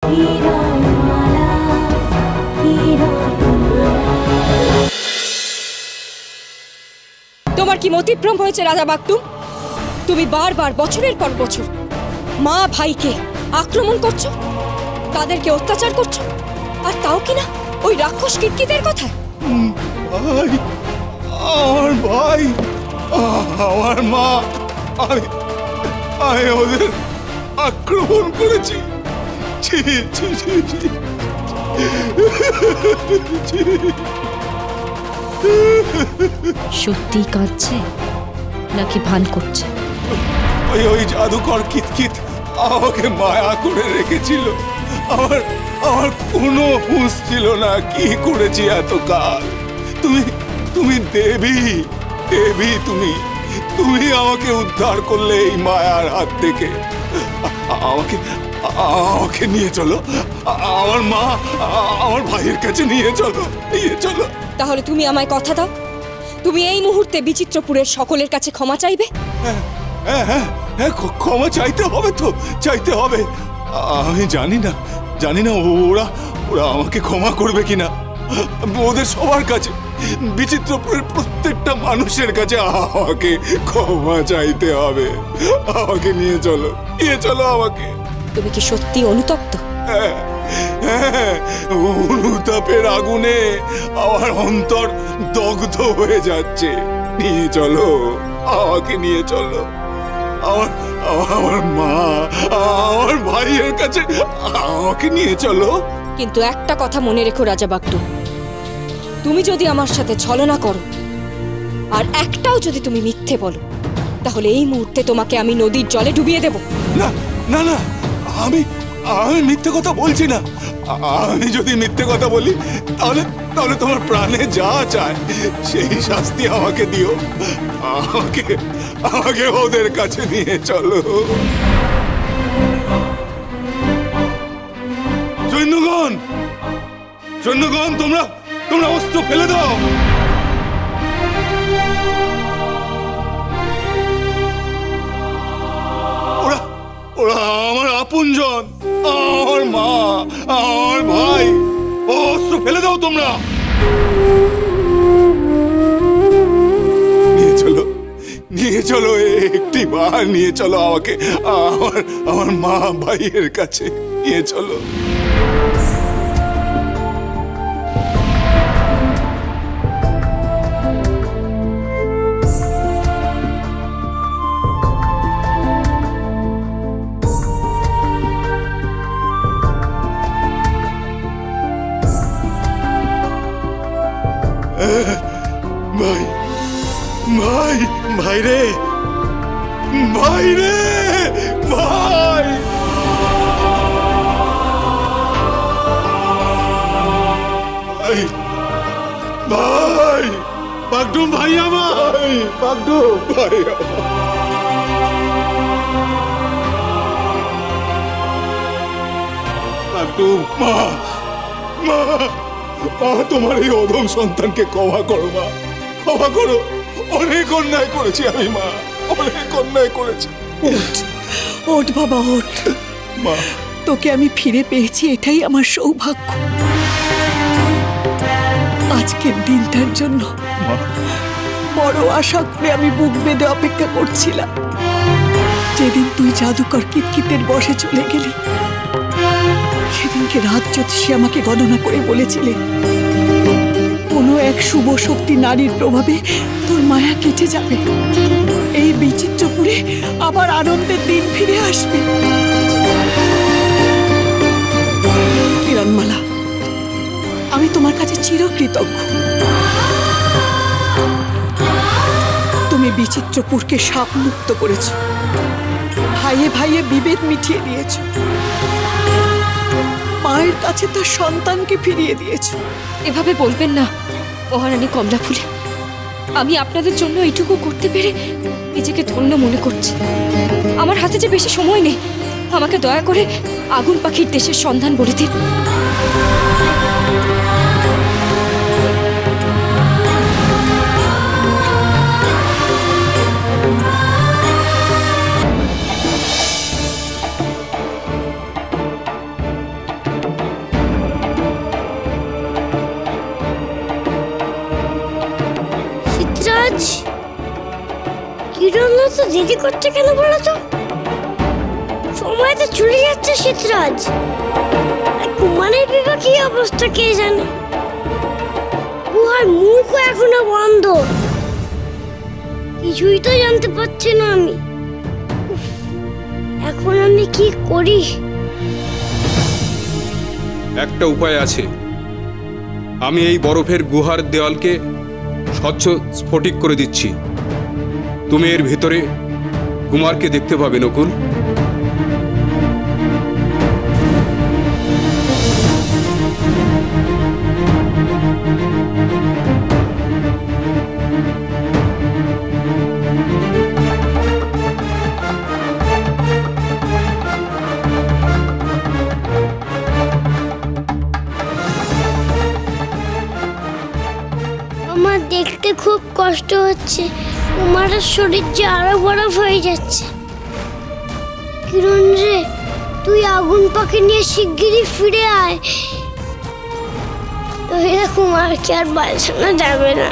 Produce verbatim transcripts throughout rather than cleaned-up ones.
তোমার কি মতিভ্রম হয়েছে রাজা বাগদুম? তুমি বারবার বছরের পর বছর মা ভাইকে আক্রমণ করছো, তাদেরকে অত্যাচার করছো, আর তাও কিনা ওই রাক্ষস কিতকিতের কথায়। ভাই, আমার ভাই, আমার মা, আমি আমি ওদের আক্রমণ করেছি। সত্যি কাঁদছে নাকি ভান করছে? ওই ওই জাদুকর কিতকিত আমাকে মায়া করে রেখেছিল। আমার আমার কোনো হুঁশ ছিল না কি করেছি এতকাল। তুমি তুমি দেবী, দেবী তুমি তুমি আমাকে উদ্ধার করলে এই মায়ার হাত থেকে। আমাকে আমাকে নিয়ে চলো, আমার মা আমার ভাইয়ের কাছে নিয়ে চলো, নিয়ে চলো। তাহলে তুমি আমায় কথা দাও, তুমি এই মুহূর্তে বিচিত্রপুরের সকলের কাছে ক্ষমা চাইবে? হ্যাঁ হ্যাঁ হ্যাঁ হ্যাঁ, ক্ষমা চাইতে হবে তো, চাইতে হবে। আমি জানি না জানি না ওরা ওরা আমাকে ক্ষমা করবে কিনা। ওদের সবার কাছে, বিচিত্রপুরের প্রত্যেকটা মানুষের কাছে আমাকে ক্ষমা চাইতে হবে। আমাকে নিয়ে চলো, নিয়ে চলো আমাকে। তুমি কি সত্যি অনুতপ্ত? হ্যাঁ হ্যাঁ, অনুতাপের আগুনে আমার অন্তর দগ্ধ হয়ে যাচ্ছে। নিয়ে চলো, আমাকে নিয়ে চলো। আমার আমার মা, আমার ভাইয়ের কাছে আমাকে নিয়ে চলো। কিন্তু একটা কথা মনে রেখো রাজা বাগদুম, তুমি যদি আমার সাথে ছলনা করো আর একটাও যদি তুমি মিথ্যে বলো, তাহলে এই মুহূর্তে তোমাকে আমি নদীর জলে ডুবিয়ে দেব। না না না, আমি আমি মিথ্যে কথা বলছি না। আমি যদি মিথ্যে কথা বলি তাহলে তাহলে তোমার প্রাণে যা চায় সেই শাস্তি আমাকে দিও। আমাকে আমাকে ওদের কাছে নিয়ে চলো। সৈন্যগণ, সৈন্যগণ, তোমরা তোমরা অস্ত্র ফেলে দাও। ওরা ওরা আমার আপনজন, আমার মা, আমার ভাই। অস্ত্র ফেলে দাও তোমরা। নিয়ে চলো, নিয়ে চলো, একটি বার নিয়ে চলো আমাকে আমার আমার মা ভাইয়ের কাছে নিয়ে চলো। ভাই, ভাই, ভাই রে, ভাই রে, ভাই। ভাই, ভাই, বাগদুম ভাই আমার, বাগদুম ভাই আমার। বাগদুম, মা, মা, মা, তোমার এই অধম সন্তানকে ক্ষমা করো মা, ক্ষমা করো। অনেক অন্যায় করেছি আমি মা, অনেক অন্যায় করেছি। ওঠ, ওঠ বাবা, ওঠ। মা, তোকে আমি ফিরে পেয়েছি, এটাই আমার সৌভাগ্য। আজকের দিনটার জন্য বড় আশা করে আমি বুক বেঁধে অপেক্ষা করছিলাম। যেদিন তুই জাদুকর কিতকিতের বশে চলে গেলি, সেদিনকে রাত জ্যোতিষী আমাকে গণনা করে বলেছিলে কোনো এক শুভ শক্তি নারীর প্রভাবে তোর মায়া কেটে যাবে, এই বিচিত্রপুরে আবার আনন্দের দিন ফিরে আসবে। কিরণমালা, আমি তোমার কাছে চিরকৃতজ্ঞ। তুমি বিচিত্রপুরকে শাপ মুক্ত করেছ, ভাইয়ে ভাইয়ে বিভেদ মিটিয়ে দিয়েছ, মায়ের কাছে তার সন্তানকে ফিরিয়ে দিয়েছ। এভাবে বলবেন না মহারানী কমলাফুলে। আমি আপনাদের জন্য এইটুকু করতে পেরে নিজেকে ধন্য মনে করছি। আমার হাতে যে বেশি সময় নেই, আমাকে দয়া করে আগুন পাখির দেশের সন্ধান বলে দিন। এত দেরি করতে কেন বলো তো? সময় তো চলে যাচ্ছে শীতরাজ। কুমারের বিবাহ কি অবস্থা কে জানে? গুহার মুখও এখনো বন্ধ। কিছুই তো জানতে পারছি না আমি। এখন আমি কি করি? একটা উপায় আছে। আমি এই বরফের গুহার দেওয়ালকে স্বচ্ছ স্ফটিক করে দিচ্ছি। তুমি এর ভিতরে কুমারকে দেখতে পাবে নকুল। আমার দেখতে খুব কষ্ট হচ্ছে। কুমারের শরীর যে আরো বরফ হয়ে যাচ্ছে। কিরণ রে, তুই আগুন পাখি নিয়ে শিগগিরই ফিরে আয়। নইলে কুমারকে আর বাঁচানো যাবে না।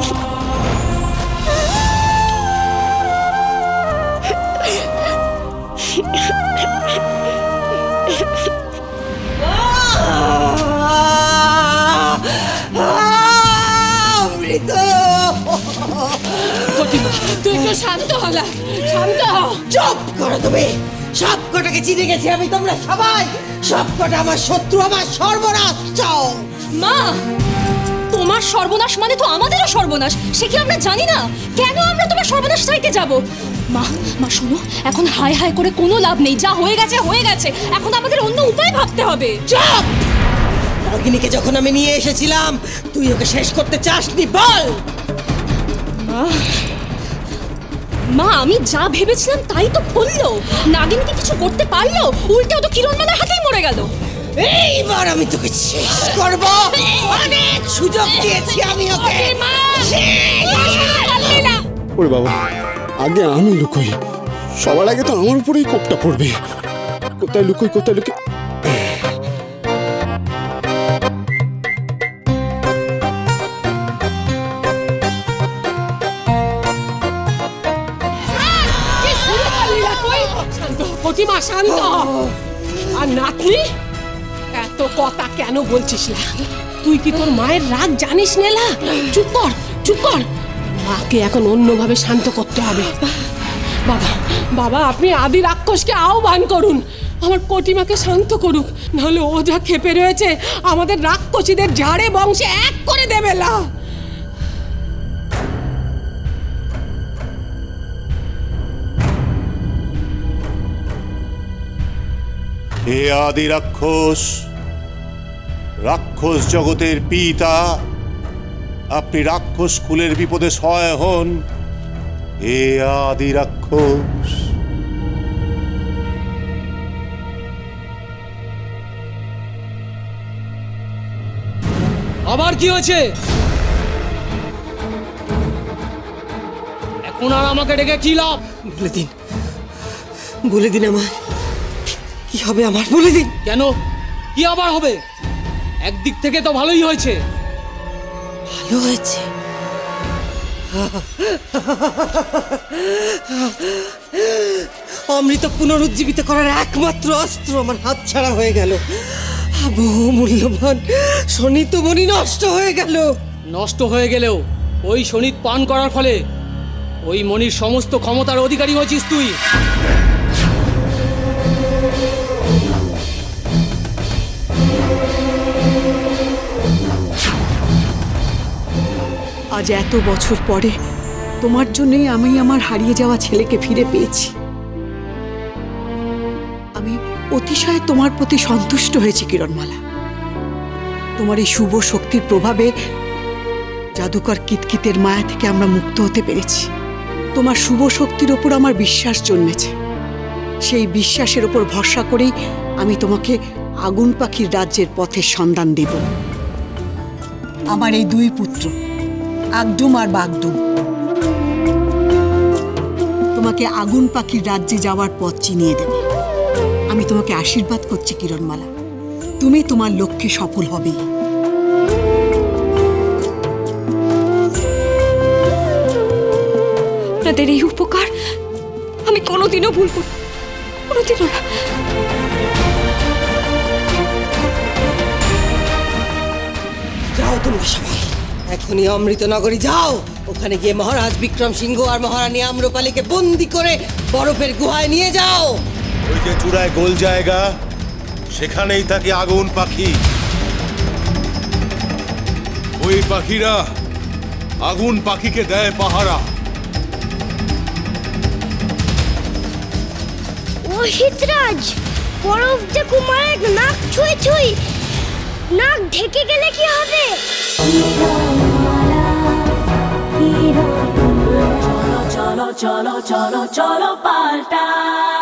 তুই তো শান্ত হলা, শান্ত হ। চুপ করো তুমি। সব কটাকে চিনে গেছি আমি। তোমরা সবাই সব কটা আমার শত্রু, আমার সর্বনাশ চাও। মা, তোমার সর্বনাশ মানে তো আমাদেরও সর্বনাশ। সে কি আমরা জানি না? কেন আমরা তোমার সর্বনাশ চাইতে যাব? মা, মা শোনো, এখন হাই হাই করে কোনো লাভ নেই। যা হয়ে গেছে হয়ে গেছে। এখন আমাদের অন্য উপায় ভাবতে হবে। চুপ! নাগিনীকে যখন আমি নিয়ে এসেছিলাম তুই ওকে শেষ করতে চাসনি, বল। মা, মা আমি যা ভেবেছিলাম তাই তো হলো। নাগিনকে কিছু করতে পারলো? উল্টেও তো কিরণমালার হাতেই মরে গেল। এইবার আমি তোকে শেষ করব। অনেক সুযোগ দিয়েছি আমি ওকে। ওরে বাবা, আগে আমি লুকোই। সবার আগে তো আমার উপরেই কোপটা পড়বে। কোথায় লুকোই, কোথায় লুকোই? প্রতিমা শান্ত। আর নাতনি, এত কথা কেন বলছিস না? তুই কি তোর মায়ের রাগ জানিস নেলা? চুপ কর, চুপ কর। মাকে এখন অন্যভাবে শান্ত করতে হবে। বাবা, বাবা আপনি আদি রাক্ষসকে আহ্বান করুন। আমার প্রতিমাকে শান্ত করুক, নাহলে ও যা খেপে রয়েছে আমাদের রাক্ষসীদের ঝাড়ে বংশে এক করে দেবে। না হে আদি রাক্ষস, রাক্ষস জগতের পিতা, আপনি রাক্ষস কুলের বিপদে সহায় হন। হে আদি রাক্ষস। আবার কি হয়েছে? এখন আর আমাকে ডেকে কি লাভ? বলে দিন, বলে দিন আমার কি হবে। আমার বলে দিন। কেন? কি আবার হবে? একদিক থেকে তো ভালোই হয়েছে। ভালো হয়েছে? অমৃত পুনরুজ্জীবিত করার একমাত্র অস্ত্র আমার হাত ছাড়া হয়ে গেল। বহু মূল্যবান শনিত মণি নষ্ট হয়ে গেল। নষ্ট হয়ে গেলেও ওই শনিত পান করার ফলে ওই মণির সমস্ত ক্ষমতার অধিকারী হয়েছিস তুই। আজ এত বছর পরে তোমার জন্যই আমি আমার হারিয়ে যাওয়া ছেলেকে ফিরে পেয়েছি। আমি অতিশয় তোমার প্রতি সন্তুষ্ট হয়েছি কিরণমালা। তোমার এই শুভ শক্তির প্রভাবে জাদুকর কিতকিতের মায়া থেকে আমরা মুক্ত হতে পেরেছি। তোমার শুভ শক্তির ওপর আমার বিশ্বাস জন্মেছে। সেই বিশ্বাসের ওপর ভরসা করেই আমি তোমাকে আগুন পাখির রাজ্যের পথের সন্ধান দেব। আমার এই দুই পুত্র আগডুম আর বাগডুম তোমাকে আগুন পাখির রাজ্যে যাওয়ার পথ চিনিয়ে দেবে। আমি তোমাকে আশীর্বাদ করছি কিরণমালা, তুমি তোমার লক্ষ্যে সফল হবে। আপনাদের এই উপকার আমি কোনোদিনও ভুল করব, কোনোদিনও না। যাও তোমরা সবাই, এখনই অমৃতনগরী যাও। ওখানে গিয়ে মহারাজ বিক্রম সিংহ আর মহারানী আম্রপালিকে বন্দি করে বরফের গুহায় নিয়ে যাও। ওই যে চূড়ায় গোল জায়গা, সেখানেই থাকে আগুন পাখি। ওই পাখিরা আগুন পাখিকে দেয় পাহারা। ও শীতরাজ, বরফ যে কুমারের নাক ছুঁই ছুঁই, নাক ঢেকে গেলে কি হবে? চলো চলো চলো চলো চলো পাল্টাই।